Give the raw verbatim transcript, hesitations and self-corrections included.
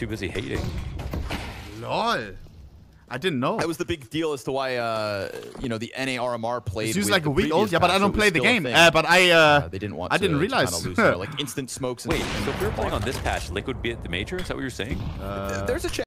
Too busy hating. Lol. I didn't know. That was the big deal as to why, uh, you know, the N A R M R played. It's just with like the a week previous old. Yeah, but patch, I so don't it was play the still a game. thing. Uh, but I, uh, Uh, they didn't want. I to, didn't to realize. kinda lose their, like instant smokes. And Wait, so if we were playing on this patch, Liquid would be at the major? Is that what you're saying? Uh, There's a chance.